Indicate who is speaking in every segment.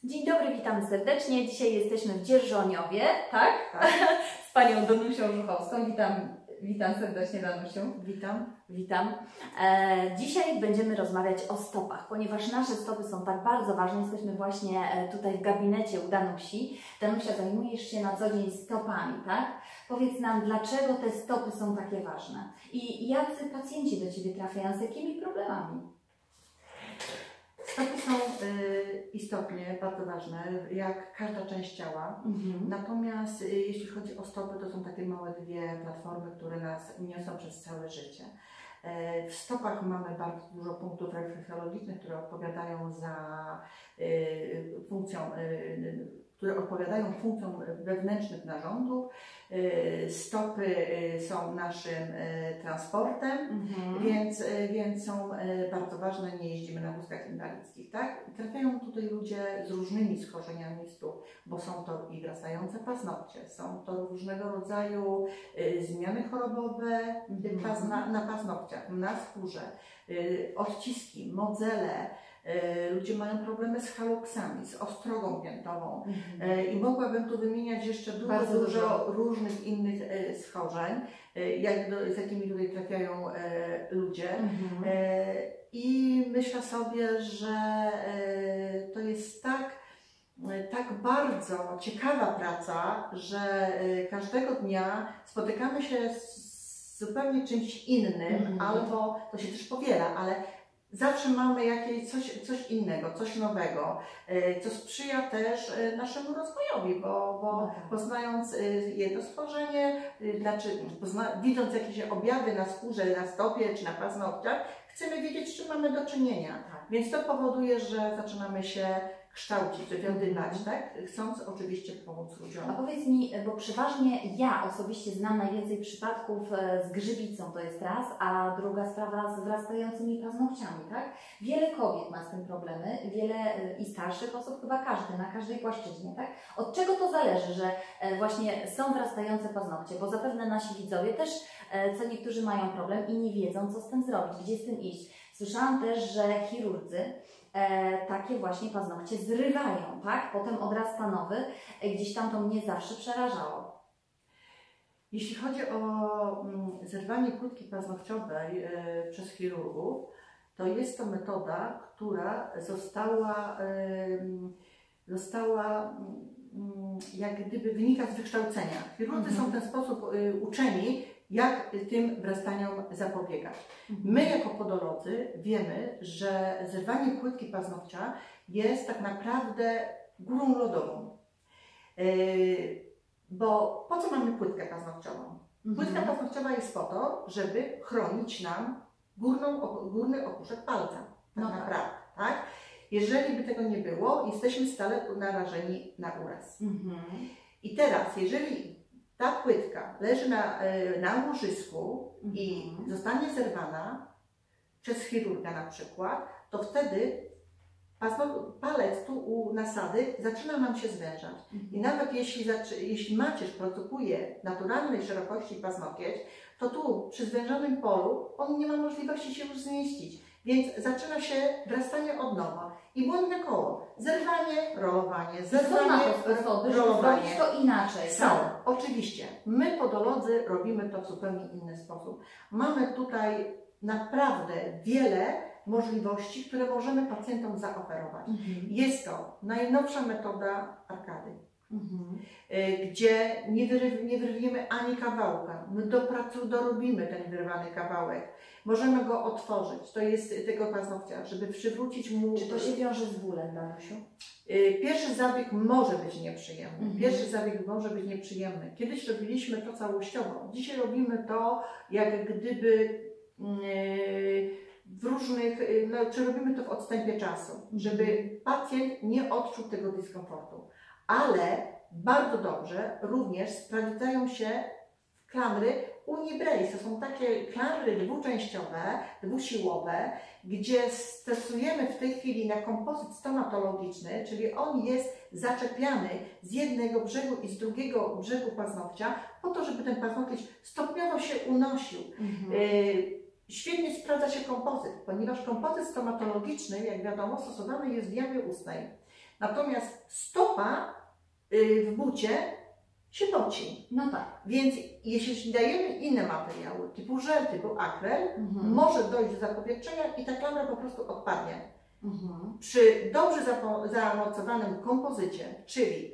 Speaker 1: Dzień dobry, witamy serdecznie. Dzisiaj jesteśmy w Dzierżoniowie, tak?
Speaker 2: Tak.
Speaker 1: Z panią Danusią Żuchowską. Witam serdecznie, Danusiu.
Speaker 2: Witam.
Speaker 1: Dzisiaj będziemy rozmawiać o stopach, ponieważ nasze stopy są tak bardzo ważne. Jesteśmy właśnie tutaj w gabinecie u Danusi. Danusia, zajmujesz się na co dzień stopami, tak? Powiedz nam, dlaczego te stopy są takie ważne i jacy pacjenci do Ciebie trafiają, z jakimi problemami?
Speaker 2: Stopy są istotnie bardzo ważne, jak każda część ciała. Natomiast jeśli chodzi o stopy, to są takie małe dwie platformy, które nas niosą przez całe życie. W stopach mamy bardzo dużo punktów refleksologicznych, które odpowiadają funkcjom wewnętrznych narządów. Stopy są naszym transportem, więc są bardzo ważne. Nie jeździmy na wózkach inwalidzkich, tak? Trafiają tutaj ludzie z różnymi schorzeniami stóp, bo są to i wrastające paznokcie, są to różnego rodzaju zmiany chorobowe na paznokciach, na skórze, odciski, modzele. Ludzie mają problemy z haloksami, z ostrogą piętową i mogłabym tu wymieniać jeszcze dużo różnych innych schorzeń, z jakimi tutaj trafiają ludzie. I myślę sobie, że to jest tak bardzo ciekawa praca, że każdego dnia spotykamy się z zupełnie czymś innym, albo to się też powiela, ale zawsze mamy coś innego, coś nowego, co sprzyja też naszemu rozwojowi, bo poznając jedno schorzenie, widząc jakieś objawy na skórze, na stopie czy na paznokciach, chcemy wiedzieć, z czym mamy do czynienia. Więc to powoduje, że zaczynamy się kształcić, wywiązywać, tak? Chcąc oczywiście pomóc ludziom.
Speaker 1: A powiedz mi, bo przeważnie ja osobiście znam najwięcej przypadków z grzybicą, to jest raz, a druga sprawa z wrastającymi paznokciami, tak? Wiele kobiet ma z tym problemy, wiele i starszych osób, chyba każdy, na każdej płaszczyźnie, tak? Od czego to zależy, że właśnie są wrastające paznokcie? Bo zapewne nasi widzowie też, co niektórzy mają problem i nie wiedzą, co z tym zrobić, gdzie z tym iść. Słyszałam też, że chirurdzy takie właśnie paznokcie zrywają, tak? Potem odraz nowy, gdzieś tam to mnie zawsze przerażało.
Speaker 2: Jeśli chodzi o zerwanie płytki paznokciowej przez chirurgów, to jest to metoda, która została jak gdyby wynika z wykształcenia. Chirurdzy są w ten sposób uczeni, jak tym wrastaniom zapobiegać. My jako podolodzy wiemy, że zerwanie płytki paznokcia jest tak naprawdę górą lodową. Bo po co mamy płytkę paznokciową? Płytka paznokciowa jest po to, żeby chronić nam górny opuszek palca. Tak naprawdę. Tak? Jeżeli by tego nie było, jesteśmy stale narażeni na uraz. I teraz, jeżeli ta płytka leży na łożysku i zostanie zerwana przez chirurga na przykład, to wtedy palec tu u nasady zaczyna nam się zwężać. I nawet jeśli macierz produkuje naturalnej szerokości paznokieć, to tu przy zwężonym polu on nie ma możliwości się już zmieścić. Więc zaczyna się wrastanie od nowa. I błędne koło. Zerwanie, rolowanie, zerwanie, rolowanie.
Speaker 1: Zrobić to inaczej.
Speaker 2: Są, oczywiście. My podolodzy robimy to w zupełnie inny sposób. Mamy tutaj naprawdę wiele możliwości, które możemy pacjentom zaoferować. Jest to najnowsza metoda arkady. Gdzie nie wyrwiemy ani kawałka. My dorobimy ten wyrwany kawałek. Możemy go otworzyć. To jest tego paznokcia, żeby przywrócić mu...
Speaker 1: Czy to się wiąże z bólem, Danusiu?
Speaker 2: Pierwszy zabieg może być nieprzyjemny. Kiedyś robiliśmy to całościowo. Dzisiaj robimy to jak gdyby w różnych, czy robimy to w odstępie czasu, żeby pacjent nie odczuł tego dyskomfortu. Ale bardzo dobrze również sprawdzają się klamry Uni-Brace. To są takie klamry dwuczęściowe, dwusiłowe, gdzie stosujemy w tej chwili na kompozyt stomatologiczny, czyli on jest zaczepiany z jednego brzegu i z drugiego brzegu paznokcia, po to, żeby ten paznokieć stopniowo się unosił. Świetnie sprawdza się kompozyt, ponieważ kompozyt stomatologiczny, jak wiadomo, stosowany jest w jamie ustnej. Natomiast stopa w bucie się poci.
Speaker 1: No tak.
Speaker 2: Więc jeśli dajemy inne materiały, typu żel, typu akrel, może dojść do zapowietrzenia i ta klamra po prostu odpadnie. Przy dobrze zaawansowanym kompozycie, czyli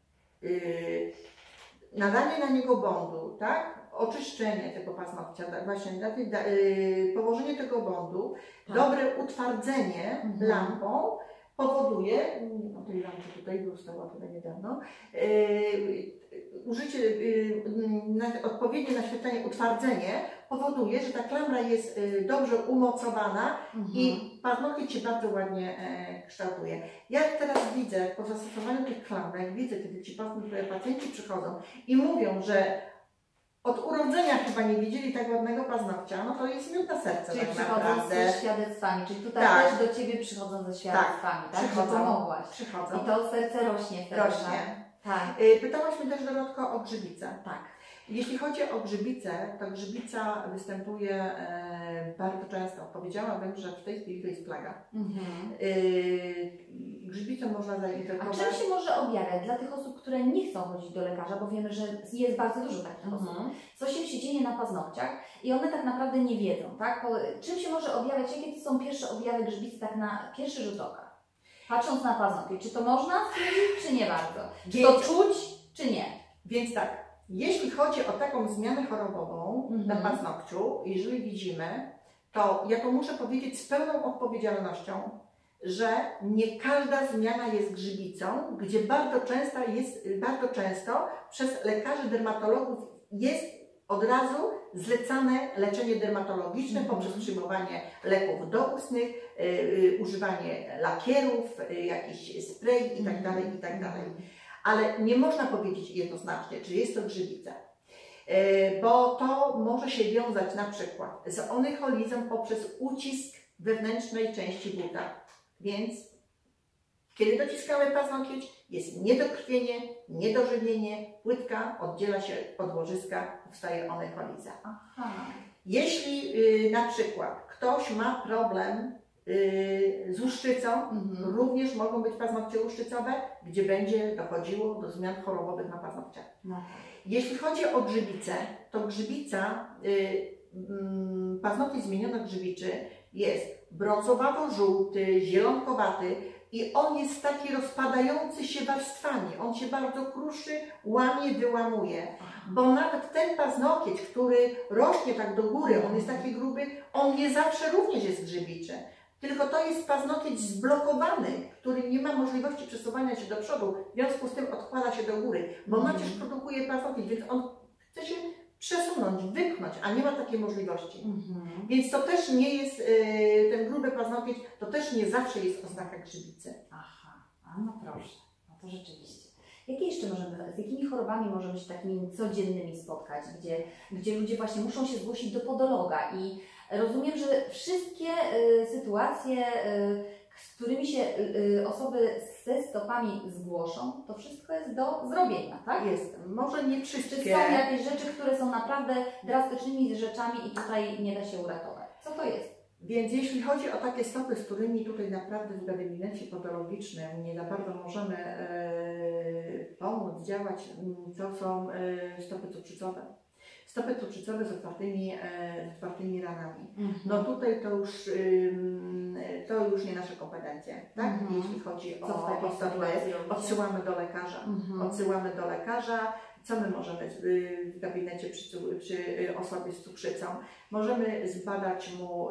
Speaker 2: nadanie na niego bondu, tak? Oczyszczenie tego paznokcia, tak? Właśnie położenie tego bondu, tak. Dobre utwardzenie lampą powoduje, no tej lampy tutaj została tutaj niedawno, użycie, odpowiednie naświetlenie, utwardzenie powoduje, że ta klamra jest dobrze umocowana i paznokieć się bardzo ładnie kształtuje. Jak teraz widzę, po zastosowaniu tych klamrek, widzę, kiedy ci pacjenci przychodzą i mówią, że od urodzenia chyba nie widzieli tak ładnego paznokcia, no to jest miód na serce.
Speaker 1: Czyli
Speaker 2: tak
Speaker 1: przychodzą
Speaker 2: naprawdę.
Speaker 1: ze świadectwami, czyli tutaj
Speaker 2: tak.
Speaker 1: też do Ciebie przychodzą ze świadectwami, tak?
Speaker 2: Przychodzą,
Speaker 1: że pomogłaś.
Speaker 2: Przychodzą.
Speaker 1: I to serce rośnie wtedy,
Speaker 2: rośnie.
Speaker 1: Tak.
Speaker 2: Pytałaś mnie też, Dorotko, o grzybicę.
Speaker 1: Tak.
Speaker 2: Jeśli chodzi o grzybicę, to grzybica występuje bardzo często. Powiedziałabym, że w tej chwili to jest plaga. Grzybicą można zainfekować.
Speaker 1: A czym się może objawiać dla tych osób, które nie chcą chodzić do lekarza, bo wiemy, że jest bardzo dużo takich osób. Coś im się dzieje na paznokciach i one tak naprawdę nie wiedzą, tak? Czym się może objawiać, jakie to są pierwsze objawy grzybicy tak na pierwszy rzut oka? Patrząc na paznokieć, czy to można stwierdzić, czy nie bardzo? Czy to czuć, czy nie?
Speaker 2: Więc tak, jeśli chodzi o taką zmianę chorobową na paznokciu, jeżeli widzimy, to ja to muszę powiedzieć z pełną odpowiedzialnością, że nie każda zmiana jest grzybicą, gdzie bardzo często przez lekarzy dermatologów jest od razu zlecane leczenie dermatologiczne poprzez przyjmowanie leków doustnych, używanie lakierów, jakichś spray itd. Ale nie można powiedzieć jednoznacznie, czy jest to grzybica, bo to może się wiązać na przykład z onycholizą poprzez ucisk wewnętrznej części buta. Więc kiedy dociskamy paznokieć, jest niedokrwienie, niedożywienie, płytka oddziela się od łożyska, powstaje onycholiza. Jeśli na przykład ktoś ma problem z łuszczycą, również mogą być paznokcie łuszczycowe, gdzie będzie dochodziło do zmian chorobowych na paznokciach. Jeśli chodzi o grzybicę, to grzybica, paznokieć zmieniono-grzybiczy jest brązowawo-żółty, zielonkowaty i on jest taki rozpadający się warstwami. On się bardzo kruszy, łamie, wyłamuje. Bo nawet ten paznokieć, który rośnie tak do góry, on jest taki gruby, on nie zawsze również jest grzybiczy. Tylko to jest paznokieć zblokowany, który nie ma możliwości przesuwania się do przodu, w związku z tym odkłada się do góry, bo macierz produkuje paznokieć, więc on chce się przesunąć, wypchnąć, a nie ma takiej możliwości. Więc to też nie jest, ten gruby paznokieć, to też nie zawsze jest oznaka grzybicy.
Speaker 1: No proszę, no to rzeczywiście. Jakie jeszcze z jakimi chorobami możemy się takimi codziennymi spotkać, gdzie ludzie właśnie muszą się zgłosić do podologa i rozumiem, że wszystkie sytuacje, z którymi się osoby ze stopami zgłoszą, to wszystko jest do zrobienia, tak?
Speaker 2: Jest. Może nie wszystkie.
Speaker 1: Czy są jakieś rzeczy, które są naprawdę drastycznymi rzeczami i tutaj nie da się uratować? Co to jest?
Speaker 2: Więc jeśli chodzi o takie stopy, z którymi tutaj naprawdę w gabinecie podologicznym nie za bardzo możemy pomóc, działać, to są stopy cukrzycowe. Stopy cukrzycowe z otwartymi ranami. No tutaj to już nie nasze kompetencje, tak? Jeśli chodzi o stopy, odsyłamy do lekarza. Odsyłamy do lekarza. Co my możemy w gabinecie przy osobie z cukrzycą? Możemy zbadać mu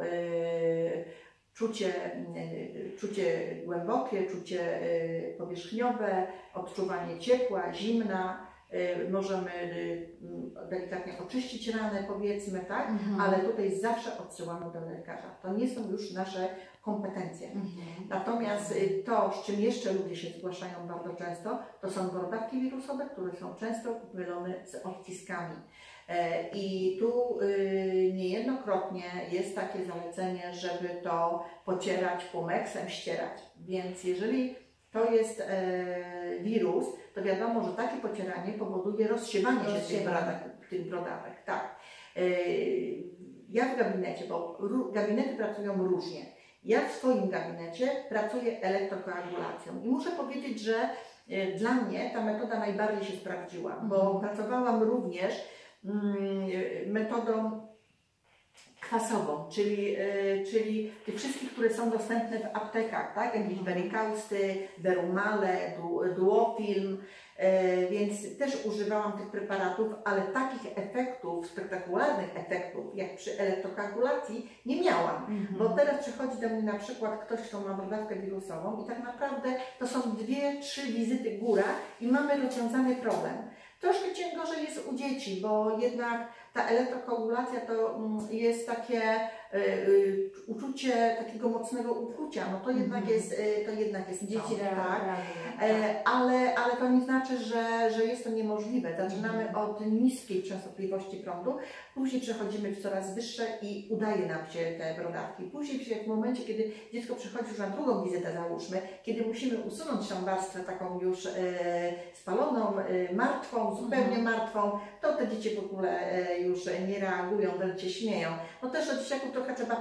Speaker 2: czucie głębokie, czucie powierzchniowe, odczuwanie ciepła, zimna. Możemy delikatnie oczyścić ranę, powiedzmy, tak? Ale tutaj zawsze odsyłamy do lekarza. To nie są już nasze kompetencje. Natomiast to, z czym jeszcze ludzie się zgłaszają bardzo często, to są brodawki wirusowe, które są często mylone z odciskami. I tu niejednokrotnie jest takie zalecenie, żeby to pocierać pumeksem, ścierać. Więc jeżeli to jest wirus, to wiadomo, że takie pocieranie powoduje rozsiewanie się tych brodawek. Tak. Ja w gabinecie, bo gabinety pracują różnie. Ja w swoim gabinecie pracuję elektrokoagulacją i muszę powiedzieć, że dla mnie ta metoda najbardziej się sprawdziła, bo pracowałam również metodą kwasową, czyli tych wszystkich, które są dostępne w aptekach, tak? Jakieś Verikausty, Verumale, Duofilm, więc też używałam tych preparatów, ale takich efektów, spektakularnych efektów, jak przy elektrokoagulacji nie miałam, bo teraz przychodzi do mnie na przykład ktoś, kto ma brodawkę wirusową i tak naprawdę to są 2-3 wizyty góra i mamy rozwiązany problem. Troszkę cię gorzej jest u dzieci, bo jednak ta elektrokoagulacja to jest takie uczucie takiego mocnego ukłucia, no to jednak jest
Speaker 1: Dzieci
Speaker 2: tak. Ale to nie znaczy, że jest to niemożliwe. Zaczynamy od niskiej częstotliwości prądu, później przechodzimy w coraz wyższe i udaje nam się te brodawki. Później w momencie, kiedy dziecko przychodzi już na drugą wizytę, załóżmy, kiedy musimy usunąć tą warstwę taką już spaloną, martwą, zupełnie martwą, to te dzieci w ogóle już nie reagują, wręcz się śmieją. No też do dzieciaków trochę trzeba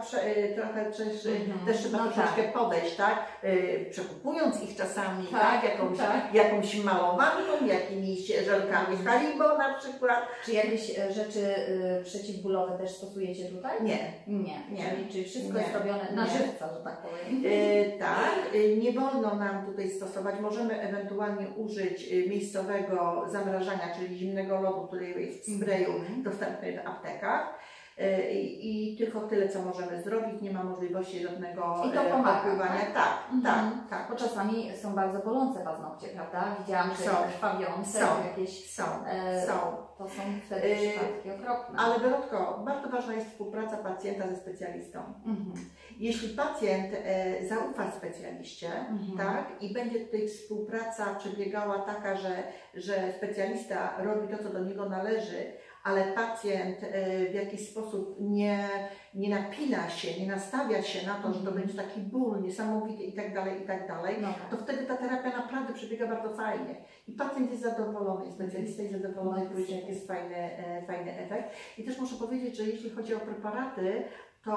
Speaker 2: też trzeba troszeczkę podejść, tak? Przekupując ich czasami, tak? Jakąś malowanką, jakimiś żelkami Haribo na przykład.
Speaker 1: Czy jakieś rzeczy przeciwbólowe też stosujecie tutaj?
Speaker 2: Nie.
Speaker 1: Czyli wszystko jest robione na żywca, że tak powiem.
Speaker 2: Tak, nie wolno nam tutaj stosować. Możemy ewentualnie użyć miejscowego zamrażania, czyli zimnego lodu, który jest w sprayu dostępny w aptekach. I tylko tyle, co możemy zrobić, nie ma możliwości żadnego popływania. Tak.
Speaker 1: Bo czasami są bardzo bolące paznokcie, prawda? Widziałam, że krwawiące jakieś
Speaker 2: są.
Speaker 1: To są wtedy przypadki okropne.
Speaker 2: Ale Dorotko, bardzo ważna jest współpraca pacjenta ze specjalistą. Jeśli pacjent zaufa specjaliście, tak, i będzie tutaj współpraca przebiegała taka, że specjalista robi to, co do niego należy, ale pacjent w jakiś sposób nie napina się, nie nastawia się na to, że to będzie taki ból niesamowity i tak dalej, to wtedy ta terapia naprawdę przebiega bardzo fajnie. I pacjent jest zadowolony, specjalista jest zadowolony, później jest fajny efekt. I też muszę powiedzieć, że jeśli chodzi o preparaty, to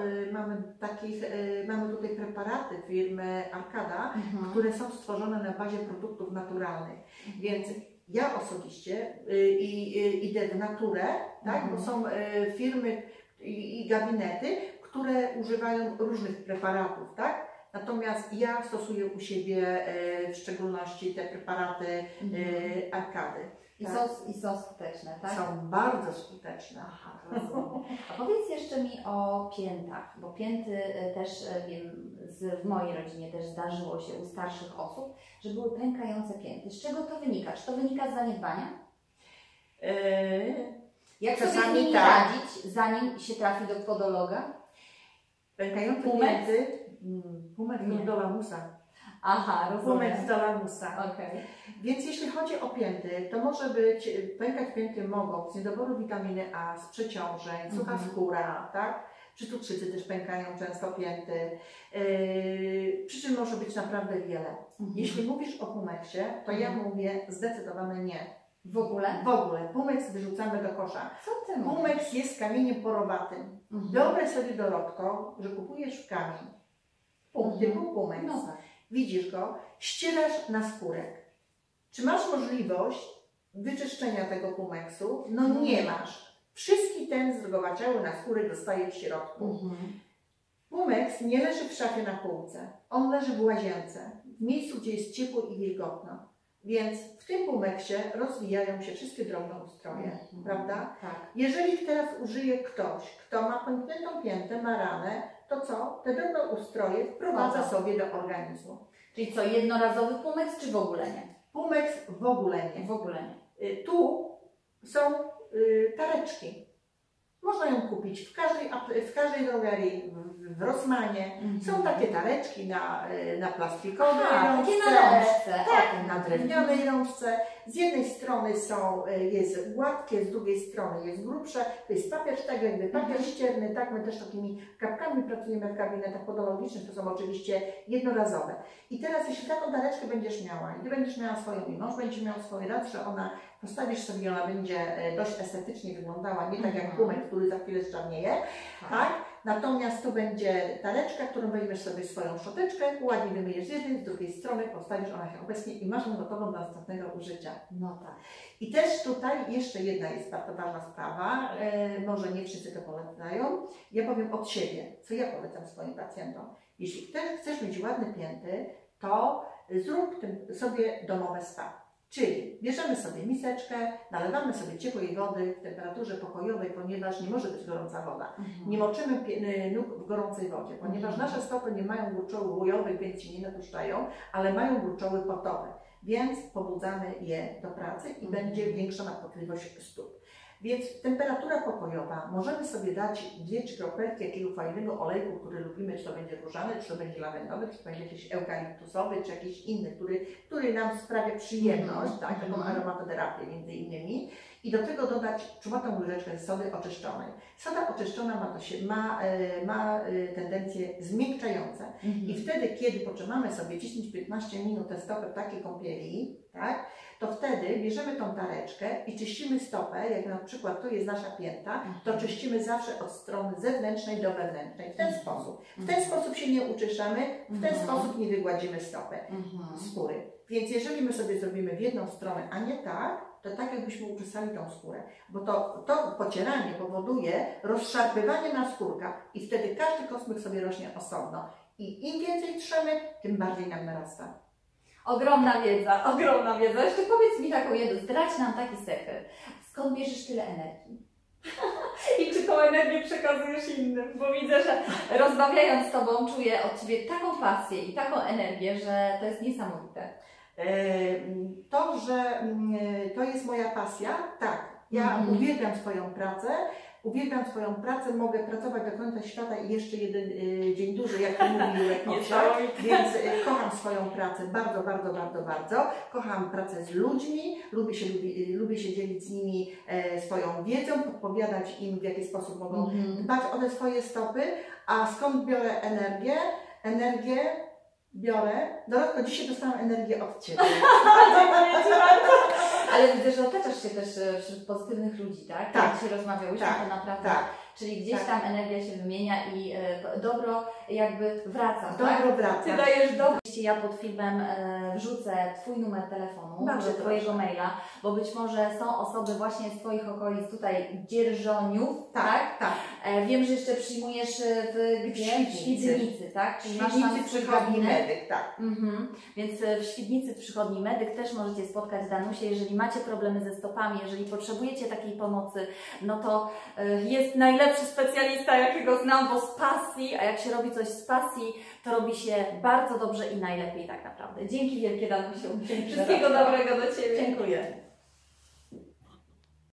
Speaker 2: mamy tutaj preparaty firmy Arkada, które są stworzone na bazie produktów naturalnych. Więc ja osobiście idę w naturę, tak? Bo są firmy i gabinety, które używają różnych preparatów, tak? Natomiast ja stosuję u siebie w szczególności te preparaty Arkady.
Speaker 1: I są skuteczne, tak?
Speaker 2: Są bardzo skuteczne.
Speaker 1: Aha, rozumiem. A powiedz jeszcze mi o piętach, bo pięty też wiem, w mojej rodzinie też zdarzyło się u starszych osób, że były pękające pięty. Z czego to wynika? Czy to wynika z zaniedbania? Jak sobie z nimi radzić, zanim się trafi do podologa?
Speaker 2: Pękające pięty? Pumex do lamusa.
Speaker 1: Aha, rozumiem.
Speaker 2: Pumex do lamusa.
Speaker 1: Okay.
Speaker 2: Więc jeśli chodzi o pięty, to może być, pękać pięty mogą z niedoboru witaminy A, z przeciążeń, sucha skóra, tak? Przy cukrzycy też pękają często pięty. Przyczyn może być naprawdę wiele. Jeśli mówisz o Pumexie, to ja mówię zdecydowane nie.
Speaker 1: W ogóle?
Speaker 2: W ogóle. Pumex wyrzucamy do kosza.
Speaker 1: Co ty mówisz?
Speaker 2: Pumex jest kamieniem porowatym. Wyobraź sobie, Dorotko, że kupujesz kamień. Typu Pumex. Widzisz go, ścierasz na skórek. Czy masz możliwość wyczyszczenia tego Pumexu? No nie masz. Wszystki ten zdrogowaciały na skórek zostaje w środku. Pumex nie leży w szafie na półce. On leży w łazience, w miejscu, gdzie jest ciepło i wilgotno. Więc w tym Pumexie rozwijają się wszystkie drobnoustroje, prawda?
Speaker 1: Tak.
Speaker 2: Jeżeli teraz użyje ktoś, kto ma pękniętą piętę, ma ranę, to co? Te drobnoustroje wprowadza sobie do organizmu.
Speaker 1: Czyli co, jednorazowy Pumex czy w ogóle nie?
Speaker 2: Pumex w ogóle nie.
Speaker 1: W ogóle nie.
Speaker 2: Tu są tareczki. Można ją kupić w każdej drogerii, w Rossmanie. Są takie tareczki na plastikowej rączce.
Speaker 1: Takie na rączce.
Speaker 2: Tak, na drewnianej rączce. Z jednej strony jest gładkie, z drugiej strony jest grubsze. To jest papier sztywny, papier ścierny. Tak, my też takimi kapkami pracujemy w gabinetach podologicznych. To są oczywiście jednorazowe. I teraz, jeśli taką tareczkę będziesz miała i ty będziesz miała swoją i mąż będzie miał swoje, raz, że ona postawisz sobie i ona będzie dość estetycznie wyglądała, nie tak jak Pumex, który za chwilę zczarnieje, tak? Natomiast tu będzie tareczka, którą weźmiesz sobie swoją szczoteczkę, ładnie wymyjesz z jednej, z drugiej strony, postawisz, ona się obecnie i masz ją gotową do następnego użycia.
Speaker 1: No tak.
Speaker 2: I też tutaj jeszcze jedna jest bardzo ważna sprawa, może nie wszyscy to polecają. Ja powiem od siebie, co ja polecam swoim pacjentom. Jeśli chcesz mieć ładne pięty, to zrób sobie domowe spa. Czyli bierzemy sobie miseczkę, nalewamy sobie ciepłej wody w temperaturze pokojowej, ponieważ nie może być gorąca woda. Nie moczymy nóg w gorącej wodzie, ponieważ nasze stopy nie mają gruczoły łojowych, więc się nie natuszczają, ale mają gruczoły potowe. Więc pobudzamy je do pracy i będzie większa nadpotliwość stóp. Więc temperatura pokojowa, możemy sobie dać 2-3 kropelki jakiego fajnego olejku, który lubimy, czy to będzie różany, czy to będzie lawendowy, czy to będzie jakiś eukaliptusowy, czy jakiś inny, który nam sprawia przyjemność, tak, taką aromatoterapię między innymi. I do tego dodać czubatą łyżeczkę sody oczyszczonej. Soda oczyszczona ma tendencje zmiękczające. I wtedy, kiedy potrzebujemy sobie 10-15 minut te stopy w takiej kąpieli, tak, to wtedy bierzemy tą tareczkę i czyścimy stopę, jak na przykład tu jest nasza pięta, to czyścimy zawsze od strony zewnętrznej do wewnętrznej. W ten sposób. W ten sposób się nie uczyszczamy, w ten sposób nie wygładzimy stopy, skóry. Więc jeżeli my sobie zrobimy w jedną stronę, a nie tak, to tak jakbyśmy uczesali tą skórę. Bo to pocieranie powoduje rozszarpywanie naskórka i wtedy każdy kosmyk sobie rośnie osobno. I im więcej trzemy, tym bardziej nam narasta.
Speaker 1: Ogromna wiedza, ogromna wiedza. Jeszcze powiedz mi taką jedną, zdradź nam taki sekret. Skąd bierzesz tyle energii? I czy tą energię przekazujesz innym? Bo widzę, że rozmawiając z Tobą czuję od Ciebie taką pasję i taką energię, że to jest niesamowite.
Speaker 2: To, że to jest moja pasja, tak. Ja uwielbiam swoją pracę, mogę pracować do końca świata i jeszcze jeden dzień dłużej, jak to mówi Jurek Owczak, więc kocham swoją pracę bardzo, bardzo, bardzo, bardzo. Kocham pracę z ludźmi, lubię się dzielić z nimi swoją wiedzą, podpowiadać im, w jaki sposób mogą dbać o te swoje stopy. A skąd biorę energię? Energię biorę. Dorotko, dzisiaj dostałam energię od Ciebie.
Speaker 1: Dziękuję Ci bardzo. Ale widzę, że otaczasz się też wśród pozytywnych ludzi, tak?
Speaker 2: Tak.
Speaker 1: Jak dzisiaj rozmawiałyśmy, to naprawdę.
Speaker 2: Tak.
Speaker 1: Czyli gdzieś tam energia się wymienia i dobro jakby wraca.
Speaker 2: Dobro wraca.
Speaker 1: Ty dajesz dobro. Ja pod filmem wrzucę Twój numer telefonu, Twojego maila, bo być może są osoby właśnie z Twoich okolic, tutaj Dzierżoniów, tak?
Speaker 2: Tak.
Speaker 1: Wiem, że jeszcze przyjmujesz w Świdnicy, tak?
Speaker 2: Czyli masz tam przychodni medyk, tak.
Speaker 1: Więc w Świdnicy przychodni medyk też możecie spotkać Danusię, jeżeli macie problemy ze stopami, jeżeli potrzebujecie takiej pomocy, no to jest najlepszy specjalista, jakiego znam, bo z pasji, a jak się robi coś z pasji, to robi się bardzo dobrze i najlepiej tak naprawdę. Dzięki wielkie, Danusiu. Wszystkiego dobrego do Ciebie.
Speaker 2: Dziękuję.